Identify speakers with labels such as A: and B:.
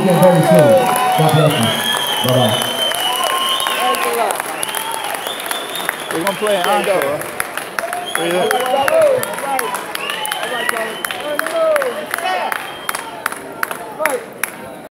A: Again very soon. God bless you. Bye-bye.
B: We're going to play an encore.